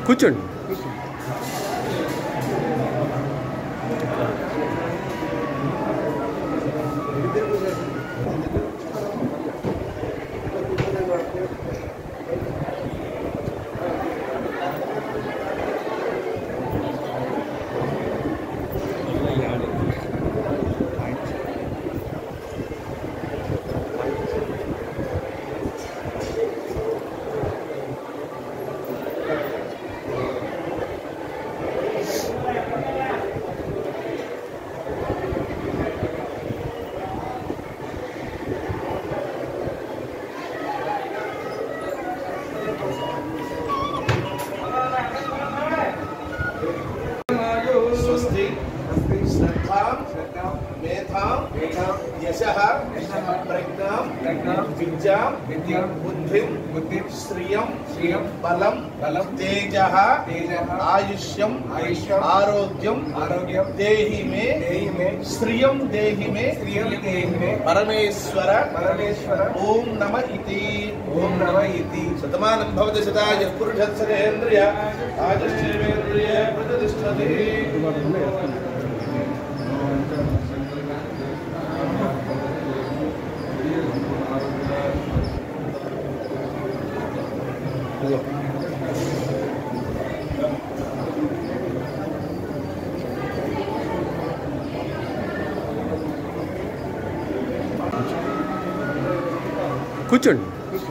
కూర్చోండి. स्वस्ति श्रद्धां मेधां यशः प्रज्ञां विद्यां बुद्धिं श्रियं बलं तेजः आयुष्यं आरोग्यं देहि मे श्रियं देहि मे परमेश्वर ओम नमः इति शतमानं भवति शताय पुरुषस्य आयुष्येन्द्रिय प्रतिष्ठते. కూర్చోండి.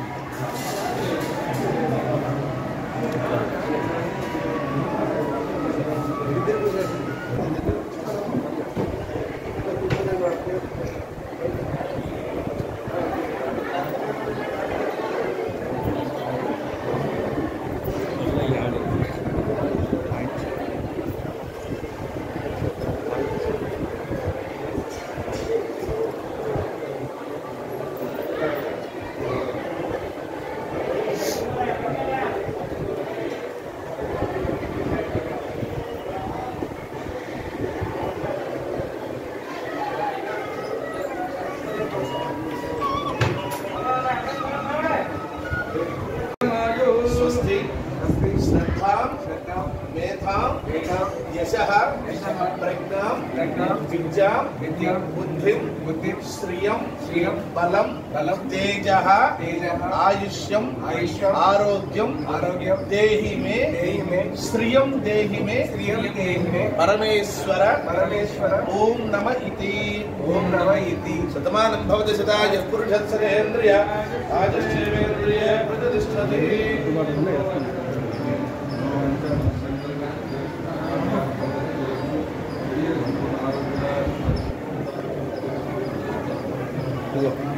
स्वस्ति श्रद्धां मेधां यशः प्रज्ञां विद्यां बुद्धिं श्रियं बलं तेजः आयुष्यं आरोग्यं देहि मे श्रियं देहि मे परमेश्वर ओम नमः इति शतमानं भवति शताय पुरुषस्य आयुष्येन्द्रिय प्रतिष्ठते. Yeah.